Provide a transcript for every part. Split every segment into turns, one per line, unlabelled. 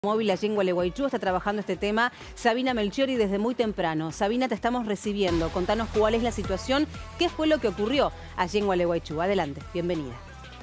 Móvil allí en Gualeguaychú está trabajando este tema Sabina Melchiori desde muy temprano. Sabina, te estamos recibiendo. Contanos cuál es la situación, qué fue lo que ocurrió allí en Gualeguaychú. Adelante, bienvenida.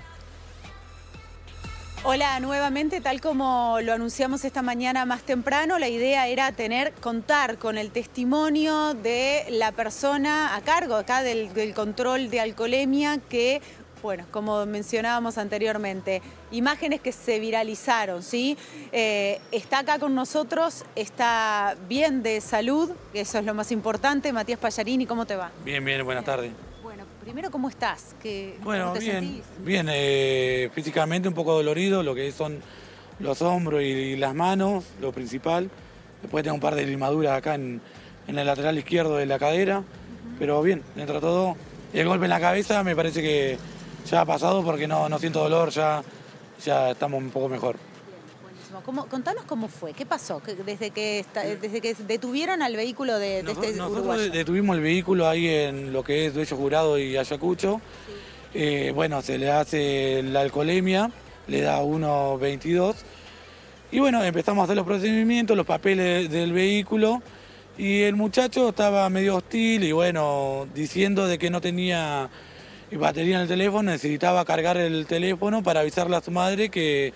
Hola, nuevamente, tal como lo anunciamos esta mañana más temprano, la idea era contar con el testimonio de la persona a cargo acá del control de alcoholemia que, bueno, como mencionábamos anteriormente, imágenes que se viralizaron, ¿sí? Está acá con nosotros, está bien de salud, que eso es lo más importante. Matías Pallarini, ¿cómo te va?
Bien, buenas tardes.
Bueno, primero, ¿cómo estás?
Bueno,
¿Cómo te
bien,
sentís?
bien, físicamente un poco dolorido, lo que son los hombros y las manos, lo principal. Después tengo un par de limaduras acá en el lateral izquierdo de la cadera, pero bien, dentro de todo. El golpe en la cabeza me parece que ya ha pasado porque no siento dolor, ya estamos un poco mejor.
Buenísimo. Contanos cómo fue, qué pasó desde que detuvieron al vehículo de este uruguayo.
Nosotros detuvimos el vehículo ahí en lo que es Dueño Jurado y Ayacucho. Sí. Bueno, se le hace la alcoholemia, le da 1,22. Y bueno, empezamos a hacer los procedimientos, los papeles del vehículo. Y el muchacho estaba medio hostil y bueno, diciendo de que no tenía batería en el teléfono, necesitaba cargar el teléfono para avisarle a su madre que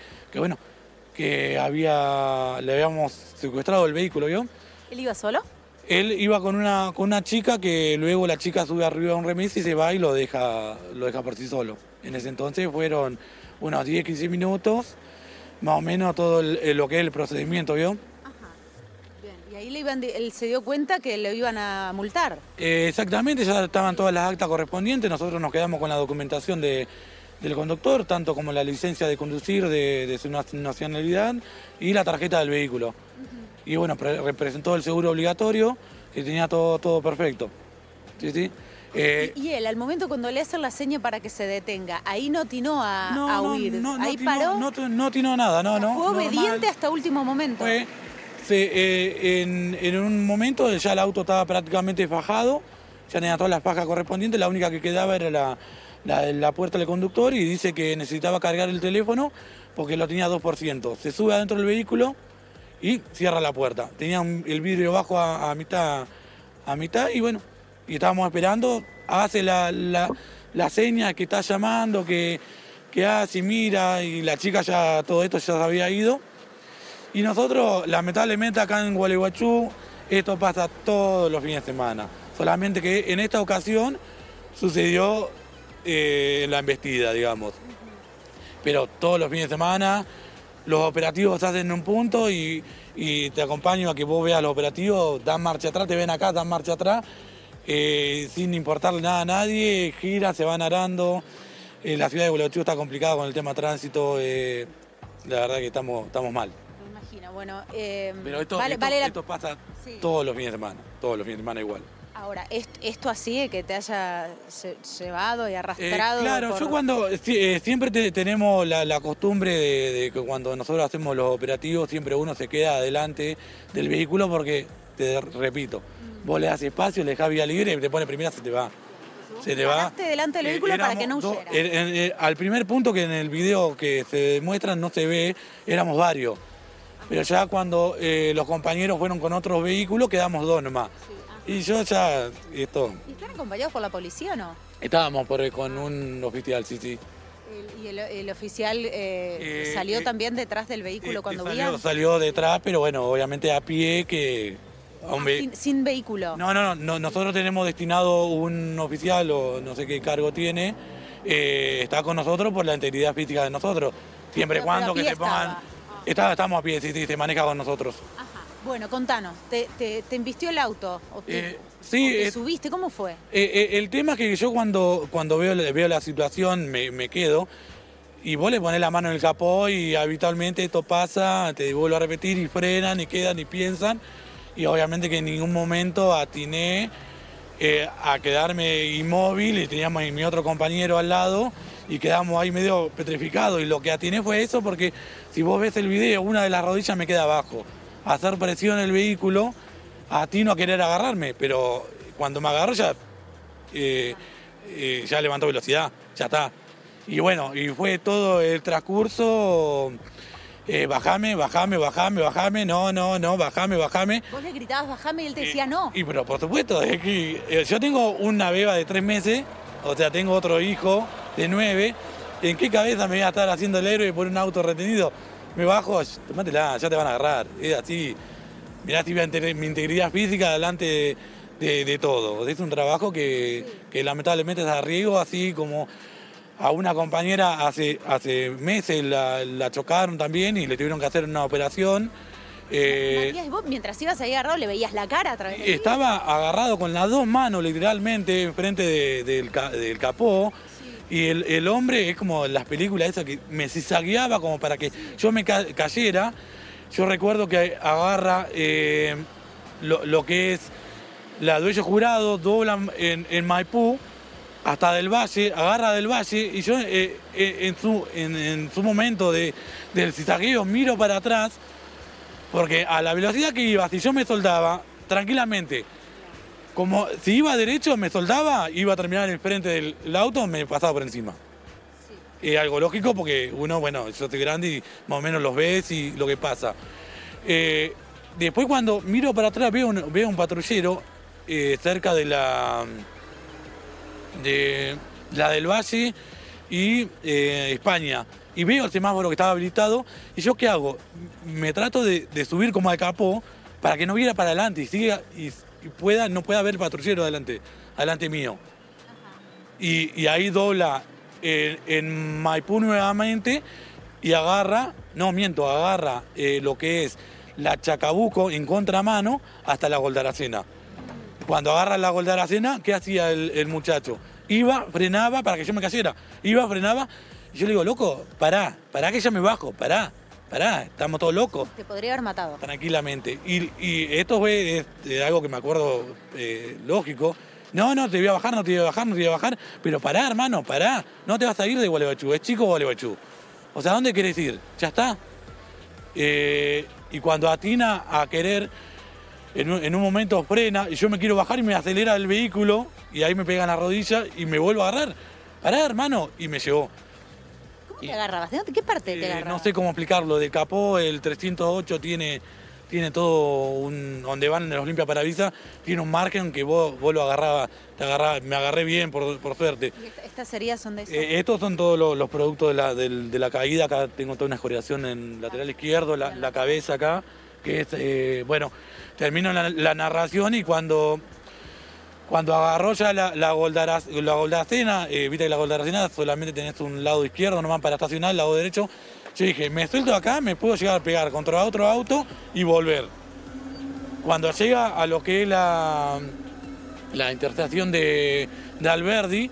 le habíamos secuestrado el vehículo, ¿vio?
¿Él iba solo?
Él iba con una chica que luego la chica sube arriba a un remis y se va y lo deja por sí solo. En ese entonces fueron unos 10-15 minutos, más o menos todo lo que es el procedimiento, ¿vio?
Y ahí él se dio cuenta que le iban a multar.
Exactamente, ya estaban todas las actas correspondientes, nosotros nos quedamos con la documentación del conductor, tanto como la licencia de conducir de su nacionalidad y la tarjeta del vehículo. Y bueno, representó el seguro obligatorio, que tenía todo perfecto. ¿Sí?
Y él, al momento cuando le hacen la seña para que se detenga, ahí no atinó a huir, ahí paró.
No atinó nada,
Fue obediente hasta último momento.
En un momento ya el auto estaba prácticamente fajado, ya tenía todas las fajas correspondientes, la única que quedaba era la puerta del conductor y dice que necesitaba cargar el teléfono porque lo tenía 2%. Se sube adentro del vehículo y cierra la puerta. Tenía el vidrio bajo a mitad y bueno, y estábamos esperando, hace la seña que está llamando, que hace y mira, y la chica ya todo esto ya se había ido. Y nosotros, lamentablemente, acá en Gualeguaychú, esto pasa todos los fines de semana. Solamente que en esta ocasión sucedió la embestida, digamos. Pero todos los fines de semana los operativos se hacen en un punto y te acompaño a que vos veas los operativos, dan marcha atrás, te ven acá, dan marcha atrás, sin importarle nada a nadie, giran, se van arando. La ciudad de Gualeguaychú está complicada con el tema tránsito, la verdad que estamos mal.
Bueno,
pero esto pasa todos los fines de semana igual.
Ahora, esto así, que te haya llevado y arrastrado...
Claro, yo cuando siempre tenemos la costumbre de que cuando nosotros hacemos los operativos, siempre uno se queda adelante del vehículo porque, te repito, vos le das espacio, le dejás vía libre y te pone primera, se te va. Se te va.
Delante del vehículo para que no huyera.
Al primer punto, que en el video que se demuestra no se ve, éramos varios. Pero ya cuando los compañeros fueron con otros vehículos, quedamos dos nomás. Y yo ya...
¿Y están acompañados por la policía o no?
Estábamos con un oficial, sí.
¿Y el oficial salió también detrás del vehículo cuando huían?
Salió detrás, pero bueno, obviamente a pie que...
Sin vehículo.
No, nosotros tenemos destinado un oficial, o no sé qué cargo tiene, está con nosotros por la integridad física de nosotros. Siempre y cuando que te pongan... Estamos a pie, sí, se maneja con nosotros.
Ajá. Bueno, contanos, ¿te embistió el auto?
Sí.
¿Te subiste? ¿Cómo fue?
El tema es que yo cuando veo la situación me quedo y vos le ponés la mano en el capó y habitualmente esto pasa, te vuelvo a repetir, y frenan, y quedan, y piensan. Y obviamente que en ningún momento atiné a quedarme inmóvil y teníamos a mi otro compañero al lado y quedamos ahí medio petrificados. Y lo que atiné fue eso, porque si vos ves el video, una de las rodillas me queda abajo. Hacer presión en el vehículo, atino a querer agarrarme, pero cuando me agarro ya levantó velocidad, ya está. Y bueno, y fue todo el transcurso bajame, no, bajame.
Vos le gritabas bajame y él te decía no.
Y pero por supuesto, es que yo tengo una beba de 3 meses, o sea, tengo otro hijo de 9. ¿En qué cabeza me voy a estar haciendo el héroe por un auto retenido? Me bajo, tomátela, ya te van a agarrar. Es así, mirá si mi integridad física delante de todo. Es un trabajo que lamentablemente es a riesgo, así como a una compañera hace meses la chocaron también y le tuvieron que hacer una operación.
Matías, vos mientras ibas ahí agarrado le veías la cara a través de
Estaba agarrado con las 2 manos literalmente enfrente del capó. Y el hombre es como las películas esas que me cizagueaba como para que yo me cayera. Yo recuerdo que agarra lo que es la Dueño Jurado, dobla en Maipú hasta Del Valle, agarra Del Valle y yo en su momento del cizagueo miro para atrás porque a la velocidad que iba, si yo me soltaba tranquilamente, como si iba derecho, me soltaba, iba a terminar en el frente del auto, me pasaba por encima. Sí. Es algo lógico porque uno, bueno, yo estoy grande y más o menos los ves y lo que pasa. Después cuando miro para atrás veo un patrullero cerca de la del Valle y España. Y veo el semáforo que estaba habilitado y yo ¿qué hago? Me trato de subir como al capó para que no viera para adelante y siga no pueda haber patrullero adelante mío. Y ahí dobla en Maipú nuevamente y agarra lo que es la Chacabuco en contramano hasta la Goldaracena. Cuando agarra la Goldaracena, ¿qué hacía el muchacho? Iba, frenaba para que yo me cayera. Iba, frenaba y yo le digo, loco, pará que ya me bajo, pará, estamos todos locos.
Te podría haber matado.
Tranquilamente. Y esto es algo que me acuerdo lógico. No, te voy a bajar, pero pará, hermano, pará. No te vas a ir de Gualeguaychú, es chico Gualeguaychú. O sea, ¿dónde querés ir? Ya está. Y cuando atina a querer, en un momento frena y yo me quiero bajar y me acelera el vehículo y ahí me pega en la rodilla y me vuelvo a agarrar. Pará, hermano, y me llevó.
¿Cómo te agarrabas? ¿De qué parte te agarrabas?
No sé cómo explicarlo. Del capó, el 308 tiene todo donde van los limpiaparabrisas, tiene un margen que vos lo agarrabas, me agarré bien por suerte.
¿Y estas heridas son de eso?
Estos son todos los productos de la caída. Acá tengo toda una escoriación en lateral izquierdo, la cabeza acá, que es, bueno, termino la narración y cuando agarró ya la Goldaracena, viste que la Goldaracena solamente tenés un lado izquierdo nomás para estacionar, el lado derecho. Yo dije, me suelto acá, me puedo llegar a pegar contra otro auto y volver. Cuando llega a lo que es la intersección de Alberdi,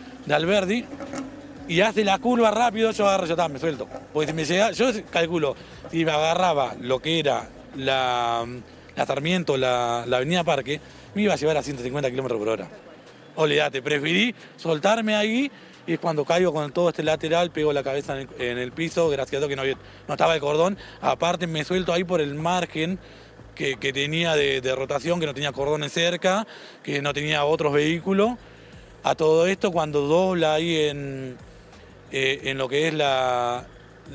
y hace la curva rápido, yo agarro, ya está, me suelto. Porque si me llega, yo calculo, si me agarraba lo que era la Sarmiento, la avenida Parque, me iba a llevar a 150 km/h. Olvídate, preferí soltarme ahí y es cuando caigo con todo este lateral, pego la cabeza en el piso, gracias a Dios que no estaba el cordón. Aparte me suelto ahí por el margen que tenía de rotación, que no tenía cordones cerca, que no tenía otros vehículos. A todo esto cuando dobla ahí en lo que es la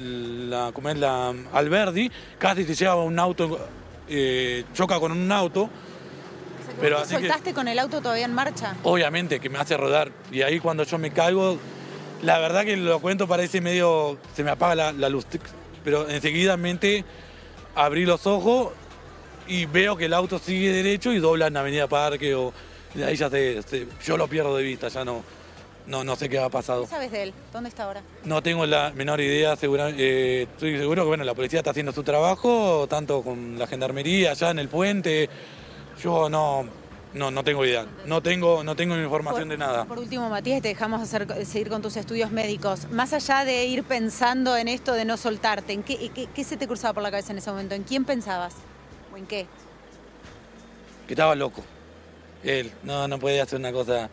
Alberdi, casi se lleva un auto, choca con un auto.
Pero ¿te soltaste con el auto todavía en marcha?
Obviamente, que me hace rodar. Y ahí cuando yo me caigo, la verdad que lo cuento parece medio, se me apaga la luz. Pero enseguidamente abrí los ojos y veo que el auto sigue derecho y dobla en Avenida Parque. De ahí ya yo lo pierdo de vista, ya no sé qué ha pasado.
¿Qué sabes de él? ¿Dónde está ahora?
No tengo la menor idea, estoy seguro que bueno, la policía está haciendo su trabajo, tanto con la gendarmería, allá en el puente. Yo no tengo idea, no tengo información de nada.
Por último, Matías, te dejamos seguir con tus estudios médicos. Más allá de ir pensando en esto de no soltarte, ¿en qué se te cruzaba por la cabeza en ese momento? ¿En quién pensabas? ¿O en qué?
Que estaba loco. Él, no podía hacer una cosa...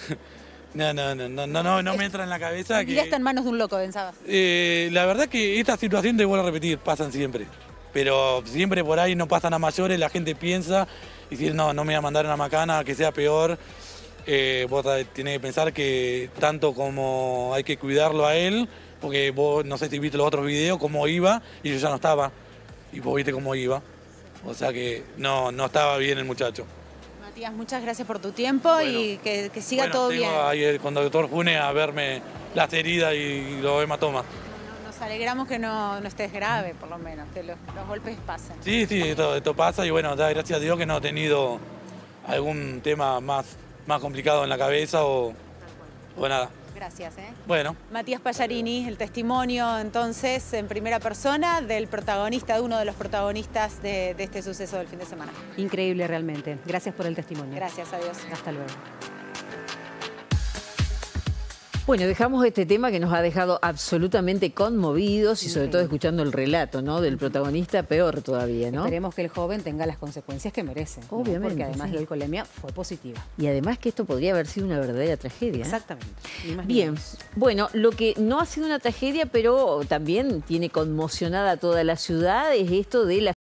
No me entra en la cabeza que...
Ya está en manos de un loco, pensabas.
La verdad que esta situación, te vuelvo a repetir, pasan siempre. Pero siempre por ahí no pasan a mayores, la gente piensa y dice, no me voy a mandar una macana, que sea peor. Vos tenés que pensar que tanto como hay que cuidarlo a él, porque vos no sé si viste los otros videos, cómo iba, y yo ya no estaba, y vos viste cómo iba. O sea que no estaba bien el muchacho.
Matías, muchas gracias por tu tiempo y que siga todo bien.
Ahí con el doctor Funes a verme las heridas y los hematomas.
Nos alegramos que no estés grave, por lo menos, que los golpes pasen.
Sí, esto pasa y bueno, da gracias a Dios que no he tenido algún tema más complicado en la cabeza o nada.
Gracias.
Bueno.
Matías Pallarini, el testimonio entonces en primera persona del protagonista, de uno de los protagonistas de este suceso del fin de semana.
Increíble realmente. Gracias por el testimonio.
Gracias, adiós.
Hasta luego.
Bueno, dejamos este tema que nos ha dejado absolutamente conmovidos y sobre todo escuchando el relato, ¿no? Del protagonista, peor todavía, ¿no?
Esperemos que el joven tenga las consecuencias que merece.
Obviamente,
¿no? Porque además
sí.
la alcoholemia fue positiva.
Y además que esto podría haber sido una verdadera tragedia.
Exactamente. Ni más ni
Bien,
menos.
bueno, lo que no ha sido una tragedia, pero también tiene conmocionada a toda la ciudad, es esto de la